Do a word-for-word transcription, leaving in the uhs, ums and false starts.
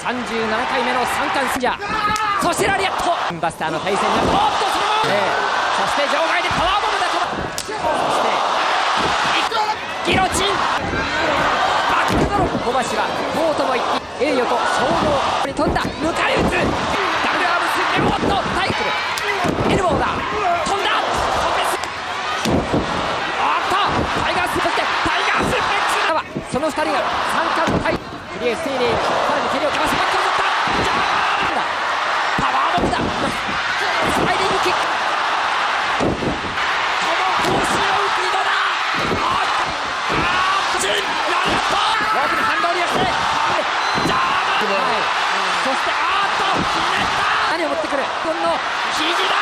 さんじゅうななかいめの三冠戦じゃ。そしてラリアットバスターの対戦がおっとそのまま、えー、そして場外でパワーボムだと、そしてギロチンバックドロップ、小橋はコートの一匹栄誉と総合に飛んだ、抜かれ打つダブルアームスイング、おっとタイクルエルボーだ、飛んだトペス、あったタイガース、そしてタイガースペッチ、そのふたりが三冠対クリエステイレー、さらに蹴りをかわしバックを取った、ジャーンだパワーボムだ、スライディングキック、この甲子を打つ二度だ、あっチンラリアット奥に反動に寄せてジャーマン、はい、そしてあーっとひねった、何を持ってくる、この肘だ